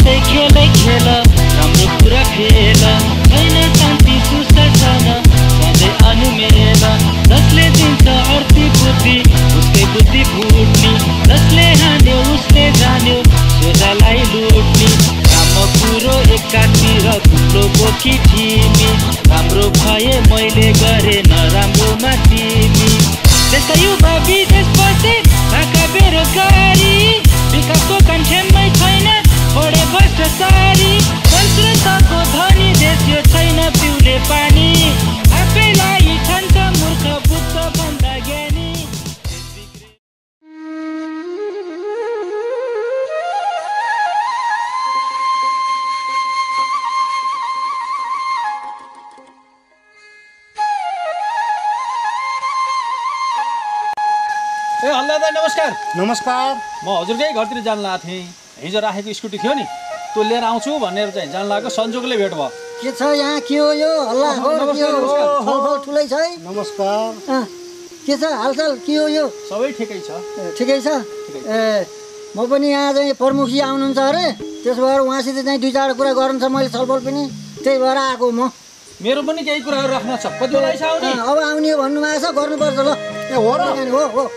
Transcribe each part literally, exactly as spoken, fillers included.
जस्तै खेलै खेल राम्रो कुरा फेल छैन शान्ति सुस्त छैन सधैँ अनुमेल जसले दिन्छ अर्ती बुद्धि उसकै बुद्धि फुट्ने जसले हान्यो उसले जान्यो सोझालाई लुट्ने राम्रो कुरो एकातिर थुप्रो बोकी थिमी राम्रो भए मैले गरे नराम्रोमा तिमी देशका युवा विदेश बसे भाका बेरोजगारी विकासको कन्ठेमै छैन बढे भ्रष्टाचारी संस्कृतको धनी देश यो छैन पिउले पानी आफैलाई ठान्छ मूर्ख बुद्ध भन्दा ज्ञानी। ए हल्ला दाइ नमस्कार। नमस्कार। म हजुरकै घरतिर जान लागेको थिएँ। हिजो राखेको स्कुटी थियो नि त्यो लिएर आउँछु भनेर चाहिँ जान लागेको संजोगले भेट भयो। के छ यहाँ के हो यो हल्ला हो के हो छलफल ठुलै छ है। नमस्कार। के छ हालचाल के हो यो? सबै ठिकै छ। ठिकै छ। ए म पनि यहाँ चाहिँ प्रमुखजी आउनुहुन्छ अरे त्यसो भएर उहाँसित चाहिँ दुई चारवटा कुरा गर्नु छ मैले छलफल पनि त्यही भएर आएको म। मेरो पनि केही कुराहरू राख्न छ। कति बेला आउने? अब आउने हो भन्नुभएको छ गर्नुपर्छ ल। ए हो र? हो हो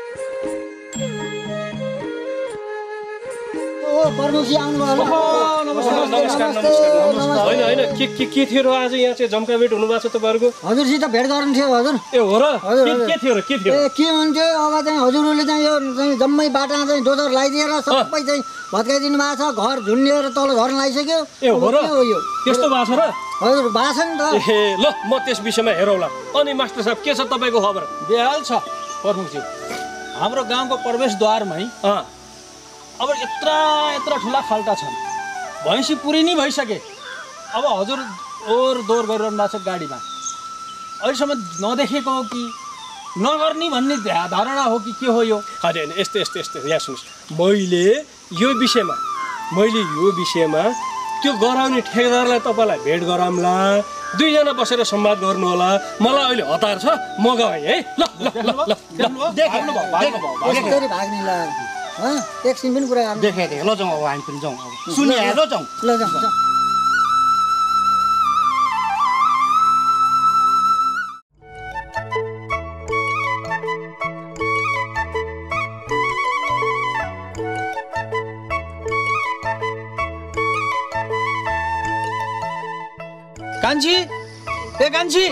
प्रमुखजी आउनुभयो ल। नमस्कार नमस्कार नमस्कार। होइन होइन के के के थियो र आज यहाँ चाहिँ जम्का भेट हुनुभएको छ तपाईँहरूको? हजुरसित भेट गर्नु थियो हजुर। ए हो र? के थियो र के थियो? ए के भन्थ्यो अब चाहिँ हजुरहरूले चाहिँ यो चाहिँ जम्मै बाटा चाहिँ डोजर लगाइदिएर सबै चाहिँ भत्काइदिनु भएको छ घर झुन्डिएर तल झर्न लागिसक्यो। ए हो र? यो त्यस्तो भएको छ र? हजुर भएको छ नि त। ए ल म त्यस विषयमा हेरौँला। अनि मास्टर साहब के छ तपाईँको खबर? बेहाल छ प्रमुखज्यू। हाम्रो गाउँको प्रवेशद्वारमै अब यत्रा यत्रा ठुला खाल्टा छन्। भैँसी पुरै नै भइसके। अब हजुर ओहोर दोहोर गरिरहनु भएको छ गाडीमा। अहिलेसम्म नदेखेको हो कि नगर्ने भन्ने धारणा हो कि के हो यो? होइन होइन यस्तो यस्तो यस्तो यहाँ सुन्नुहोस्, मैले यो विषयमा मैले यो विषयमा त्यो गराउने ठेकेदारलाई तपाईँलाई भेट गराउँला, दुईजना बसेर संवाद गर्नु होला। मलाई अहिले हतार छ, म गएँ है। ल ल ल ल भाग्नु भयो भाग्नु भयो एकछिन पनि कुरा गर्नु देखे देखे ल जाउँ अब हामी पनि जाउँ अब सुनिहाल्यो ल जाउँ ल जाउँ जाउँ। कान्छी ए कान्छी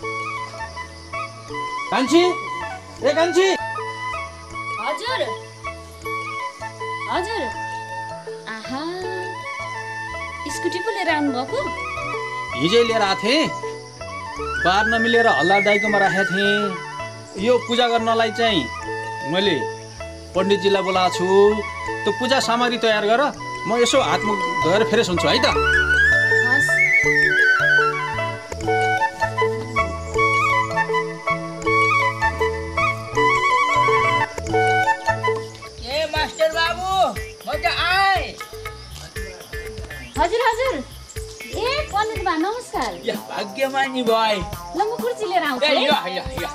कान्छी ए कान्छी। हजुर हजुर। आहा स्कुटी पो लिएर आउनुभएको? हिजै लिएर आएको थिएँ। बार नमिलेर हल्ला दाइकोमा राखेको थिएँ। यो पूजा गर्नलाई चाहिँ मैले पण्डितजीलाई बोलाएको छु। त्यो पूजा सामग्री तयार गर, म यसो हातमुख धोएर फेरि सुन्छु है त। हजुर हजुर। ए पण्डित बा नमस्कार। या भाग्यमानी भाइ। ल म कुर्सी लिएर आउँछु है। या या या।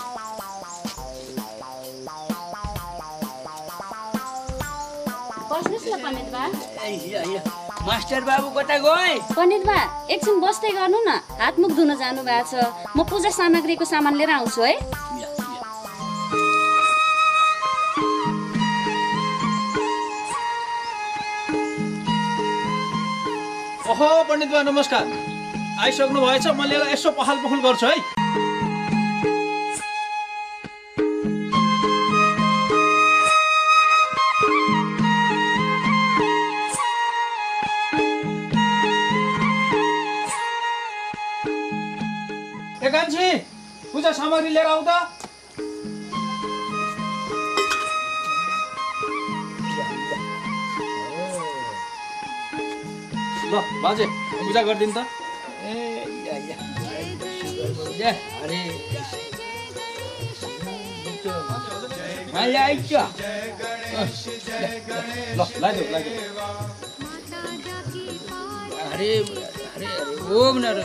बस्नुस् न पण्डित बा। या या। मास्टर बाबु कता गए? पण्डित बा एकछिन बस्दै गर्नु न, हातमुख धुन जानु भएको छ। म पूजा सामग्रीको सामान लिएर आउँछु है। ओहो पण्डित बा नमस्कार। आइसक्नु भएछ, म लिएर यसो पखाल पखुल गर्छु है। ए कान्छी पूजा सामग्री लिएर आऊ त। ल बाजे पूजा गरिदिनु त। ए या या। जय हरे। मलाई आइछ। ल लाइदेऊ लाइदेऊ। हरे हरे ओम नर।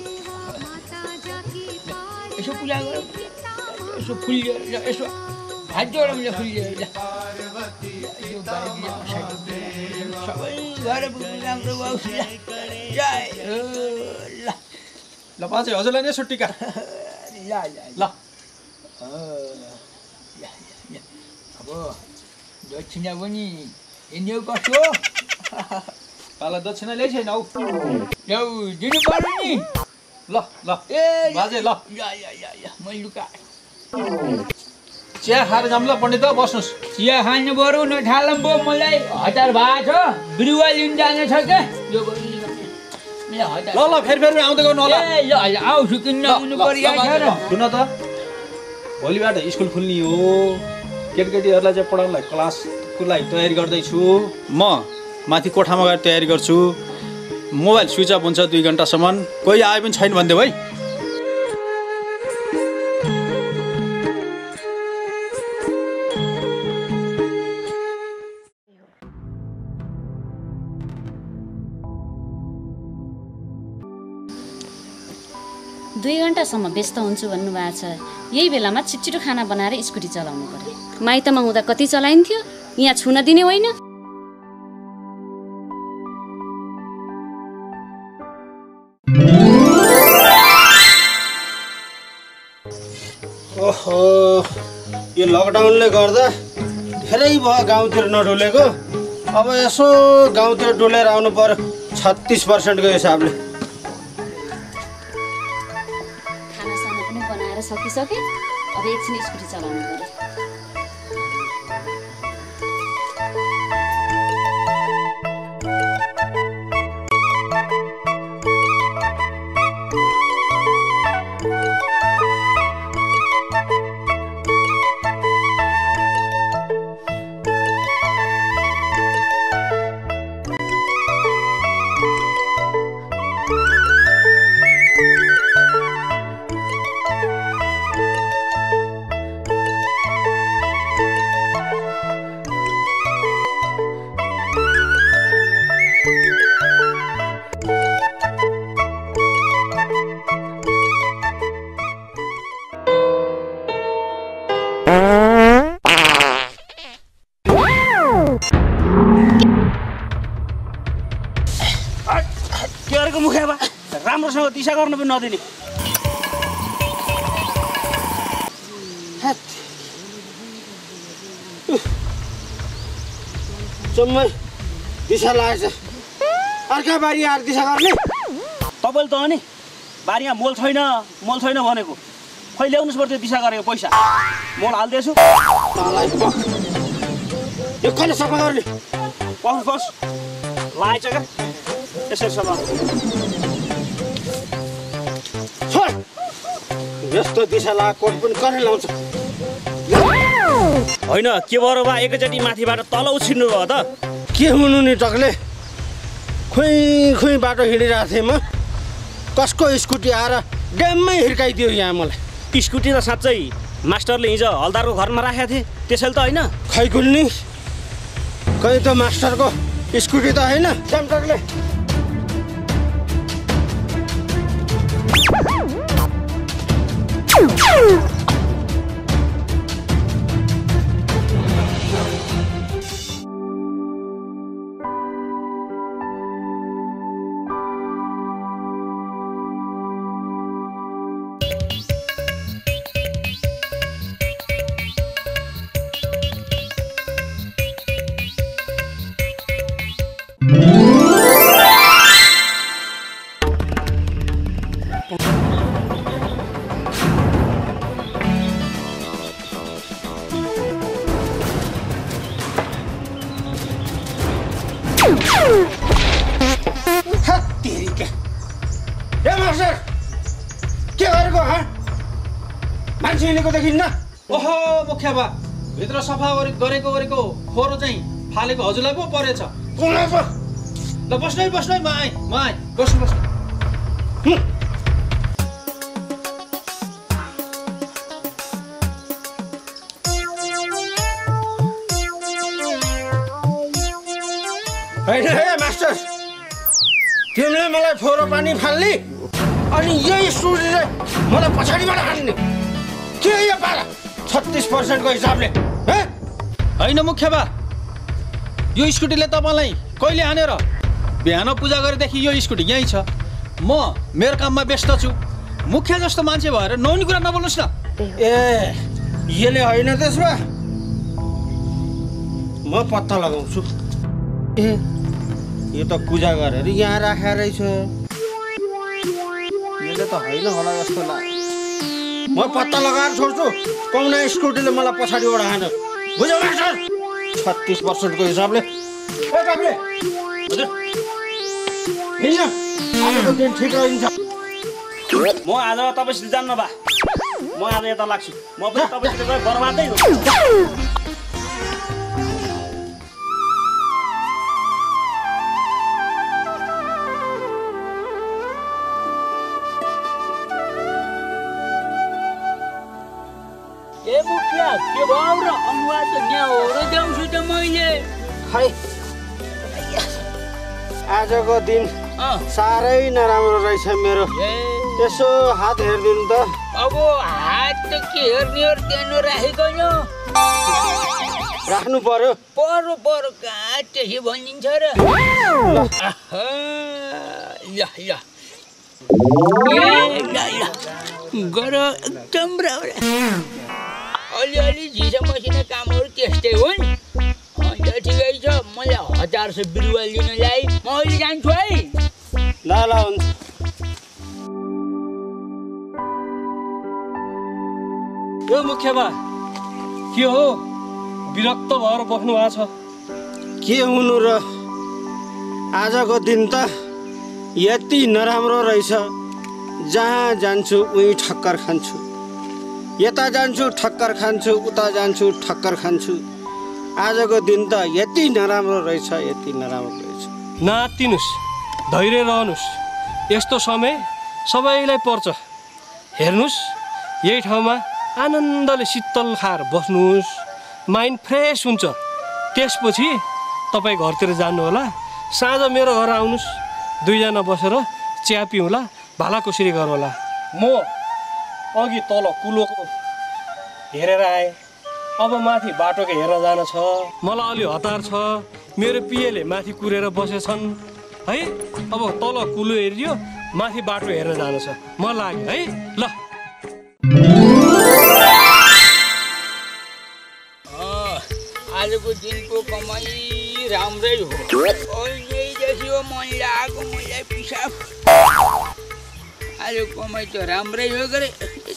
यसो पूजा गर, यसो फुल यसो हात जोडेर फुल यो बाहिर सबै घर पुग्नु राम्रो भयो जय हो ल ल बाजे हजुरलाई नै सुट्टीका ल ल ल अब दक्षिणा पनि हिँड्यो कसो पाला दक्षिणा ल्याइ छैन हौ यौ दिनु पर्यो नि ल ल ए बाजे ल या या या या मैले लुका चिया खाएर जाऊँ ल पण्डित बस्नुहोस् चिया खानु बरु नठालम पो मलाई हतार भएको छ बिरुवा लिन जाने छ क्या यो ल ल फेरि फेरि आउँदै गर्नु होला ए ल आउँछु किन्न आउनु परिरहेको छ र सुन त भोलिबाट स्कुल खुल्ने हो केटाकेटीहरूलाई चाहिँ पढाउनलाई क्लासको लागि तयारी गर्दैछु म माथि कोठामा गएर तयारी गर्छु मोबाइल स्विच अफ हुन्छ दुई घन्टासम्म कोही आए पनि छैन भनिदेऊ है दुई घन्टासम्म व्यस्त हुन्छु भन्नुभएको छ यही बेलामा छिटछिटो खाना बनाएर स्कुटी चलाउनु पर्यो माइतमा हुँदा कति चलाइन्थ्यो यहाँ छुन दिने होइन ओहो यो लकडाउनले गर्दा धेरै भयो गाउँतिर नडुलेको अब यसो गाउँतिर डुलेर आउनु पर्यो छत्तिस पर्सेन्टको हिसाबले खानासाना पनि बनाएर सकिसके अब एकछिन स्कुटी चलाउनु पर्यो राम्रोसँग दिशा गर्न पनि नदिने जम्मै दिशा लागेछ अर्का बारी आएर दिशा गर्ने तपाईँले त अनि बारीमा मोल छैन मोल छैन भनेको खै ल्याउनुहोस् पर्थ्यो दिशा गरेको पैसा मोल हालिदिएछु यो कहिले सफा गर्ने पस पस लागेछ क्या यसरी सफा यस्तो दिशा लाग कोट पनि कसले लाउँछ होइन के भएर बा एकैचोटि माथिबाट तल उछिन्नु भयो त के हुनु नि टकले खुइ खुइ बाटो हिँडिरहेको थिएँ म कसको स्कुटी आएर ड्याममै हिर्काइदियो यहाँ मलाई स्कुटी त साँच्चै मास्टरले हिजो हलदारको घरमा राखेको थिएँ त्यसैले त होइन खै गुल्नी कहीँ त मास्टरको स्कुटी त होइन टकले ओहो मुखिया बा भित्र सफा गरेको गरेको खोरो चाहिँ फालेको हजुरलाई पो परेछ ल बस्नु है बस्नु है म आएँ म आएँ बस्नु बस्नु होइन है मास्टर तिमीले मलाई फोरो पानी फाल्ने अनि यही स्टुडीले मलाई पछाडिबाट हान्ने के यो पारा छत्तिस पर्सेन्टको हिसाबले होइन मुख्य बा यो स्कुटीले तपाईँलाई कहिले हानेर? बिहान पूजा गरेदेखि यो स्कुटी यहीँ छ। म मेरो काममा व्यस्त छु। मुखिया जस्तो मान्छे भएर नहुने कुरा नबोल्नुहोस् न। ए यसले होइन त्यसमा म पत्ता लगाउँछु। ए यो त पूजा गरेर यहाँ राखेर रहेछ। यसले त होइन होला जस्तो लाग्यो। म पत्ता लगाएर छोड्छु। पाउना स्कुटीले मलाई पछाडि ओढाएन। बुझ्यौ मास्टर? छत्तिस पर्सेन्टको हिसाबले आजको दिन ठिक रहन्छ। म आज तपाईँसित जान्न बा। म आज यता लाग्छु। म पनि तपाईँसित गएर बर्बादै हो। ए मुखिया के भयो र? अनुहार त यहाँ हो र जाउँछु त मैले। खै आजको दिन साह्रै नराम्रो रहेछ मेरो। यसो हात हेरिदिनु त। अब हात त के हेर्ने हो? त्यहाँ राखेको न राख्नु पर्यो। पर्यो पर्यो कहाँ त्यसै भनिदिन्छ र? ल ल ल गर एकदम राम्रो। अलिअलि झिसा मसिना कामहरू त्यस्तै हुन्। अन्त ठिकै छ। मलाई हजार सय बिरुवा लिनलाई म अहिले जान्छु है। ल ल हुन्छ। यो मुखिया बा के हो? विरक्त भएर बस्नु भएको छ? के हुनु र? आजको दिन त यति नराम्रो रहेछ। जहाँ जान्छु उहीँ ठक्कर खान्छु। यता जान्छु ठक्कर खान्छु, उता जान्छु ठक्कर खान्छु। आजको दिन त यति नराम्रो रहेछ, यति नराम्रो रहेछ। नातिनुस्, धैर्य रहनुहोस्। यस्तो समय सबैलाई पर्छ। हेर्नुहोस्, यही ठाउँमा आनन्दले शीतल खाएर बस्नुहोस्। माइन्ड फ्रेस हुन्छ। त्यसपछि तपाईँ घरतिर जानुहोला। साँझ मेरो घर आउनुहोस्। दुईजना बसेर चिया पिउँला, भालाकुसरी गरौँला। म अघि तल कुलोको हेरेर आएँ। अब माथि बाटोको हेरेर जान छ। मलाई अलि हतार छ। मेरो पिएले माथि कुरेर बसेछन् है। अब तल कुलो हेरियो, माथि बाटो हेरेर जान छ। म लाग्यो है। ल आजको दिनको कमाइ राम्रै हो। अहिलेदेखि हो मन लागेको मलाई पिसाब। आज कमाइ त राम्रै हो गरे।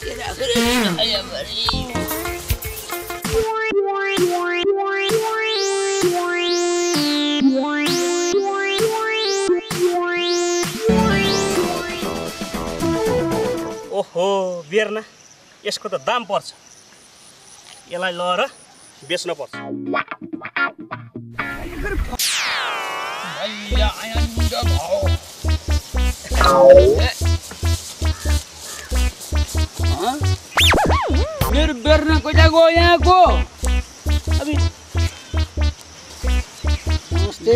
ओहो बेर्ना, यसको त दाम पर्छ। यसलाई लएर बेच्न पर्छ। मेरो बेर्ना कता गयो यहाँको? नमस्ते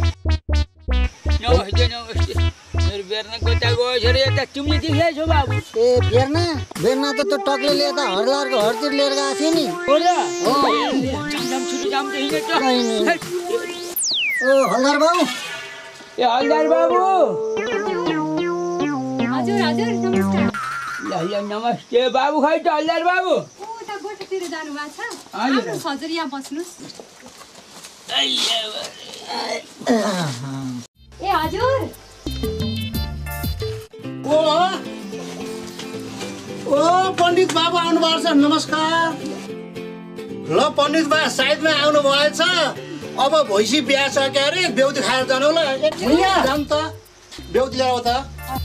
नमस्ते नमस्ते। मेरो बेर्ना कता गयो अरे? यता तिमीले देखाएछौ बाबु? ए बेर्ना बेर्ना त त्यो टक्लेले यता हरलारको हरतिर लिएर गएको थियो नि। हो र? छुट्टी जाम त हिँडेछ। ओ हलदार बाबु। ए हलदार बाबु। हजुर हजुर नमस्कार। ल ल नमस्ते बाबु। खै त हलदार बाबु? ओ त गोठतिर जानु भएको छ? हजुर हजुर यहाँ बस्नुहोस्। ए हजुर। ओ ओ पण्डित बाबु आउनु भएको छ। नमस्कार। ल पण्डित बा साइडमा आउनु भएछ। अब भैँसी बिहा छ क्या अरे? बेहुती खाएर जानु होला। जानु त बेहुती ल्याऊ त।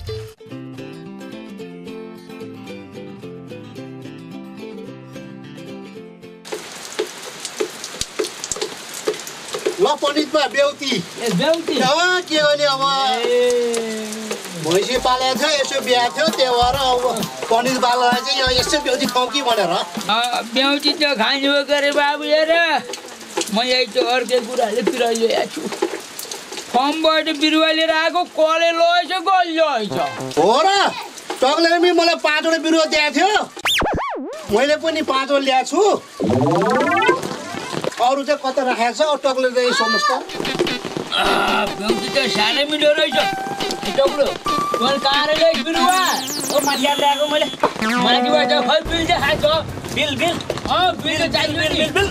ल पण्डित बा बेहुती। ए बेहुती के गर्ने अब? भैँसी पालेको थियो, यसो बिहा थियो, त्यही भएर अब पण्डित बाललाई चाहिँ यहाँ यसो बेहुती खाउँ कि भनेर। बेहुती त खानु हो गरे बाबु। हेर म यही त अर्कै कुराले पिराइरहेको छु। फर्मबाट बिरुवा लिएर आएको कसले लगेछ कसले लगेछ? हो र? टक्लेले पनि मलाई पाँचवटा बिरुवा दिएको थियो। मैले पनि पाँचवटा ल्याएको छु। अरू चाहिँ कता राखेको छ टक्ले चाहिँ सोध्नुहोस् त बेहुती त साह्रै मिठो रहेछ टक्लो मैले कहाँ रहेछ बिरुवा ओ माथि ल्याएको मैले माथिबाट खै बिल चाहिँ खान्छ बिल बिल अँ बिल त चाहियो नि बिल बिल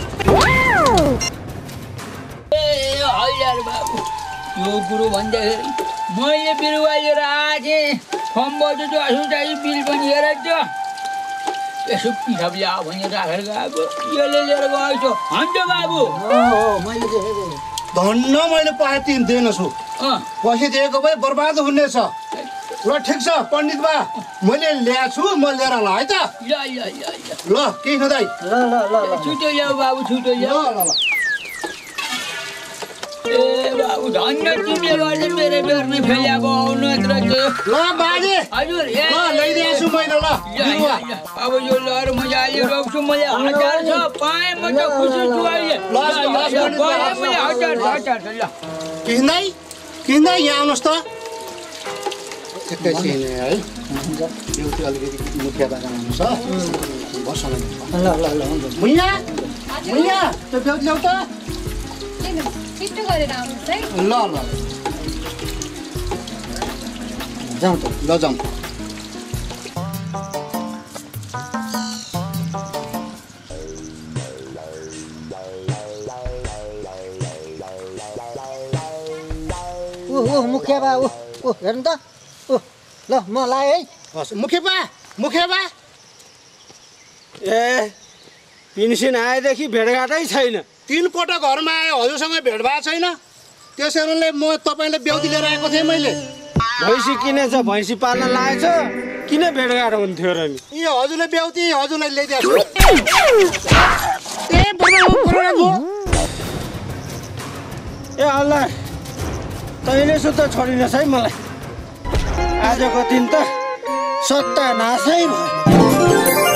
ए हजार बाबु यो कुरो भन्दाखेरि मैले बिरुवा लिएर आएको थिएँ फर्मबाट चाहिँ चाहिँ बिल पनि हेरेको थियो यसो पिसाब ल्याऊ भने राखेर गएको यसले लिएर गएछ हुन्छ बाबु धन्न मैले पाएँ तिमी दिएनछु पैसा दिएको भए बर्बाद हुनेछ ल ठिक छ पण्डित बा मैले ल्याएको छु म लिएर ल है त ल ल ल ल केही नदाई ल ल ल छिटो ल्याऊ बाबु छिटो ल्याऊ ल ल ए बाबु धन्य तिमीले गर्दा मेरो बेर्ने फेल्याएको आउनु यत्र ल बाजे हजुर ए ल ल्याइदिएको छु मैले ल बिरुवा अब यो लहर मजाले रोप्छु मैले हजार छ पाएँ म त खुसी छु अहिले ल पाएँ मैले हजार छ हजार छ ल किन्दै किन्दै यहाँ आउनुहोस् त एकैछिन है एउटै अलिकति मुखिया बाजा आउनुहोस् बस ल ल ल हुन्छ मुइया मुइया त्यो बेहुती ल्याउ त छिटो गरेर आउनुहोस् है ल ल जाउँ त ल जाउँ ओ ओ मुखिया बा ओ ओ हेर्नु त ओ ल म लाएँ है हस् मुखिया बा मुखिया बा ए पिन्सिन आएदेखि भेटघाटै छैन तिन पटक घरमा आयो हजुरसँग भेट भएको छैन त्यस कारणले म तपाईँलाई बेहुती लिएर आएको थिएँ मैले भैँसी किनेछ भैँसी पाल्न लागेछ किन भेटघाट हुन्थ्यो र नि ए हजुरले बेहुती हजुरलाई ल्याइदिएको छु ए बर्बाद बर्बाद भयो ए अल्लाह तैँले सुत्ता छोडिनस् है मलाई आजको दिन त सत्ता नासै भयो